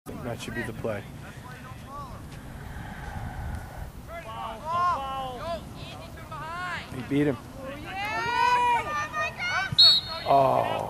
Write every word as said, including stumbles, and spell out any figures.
That should be the play. He beat him. Oh.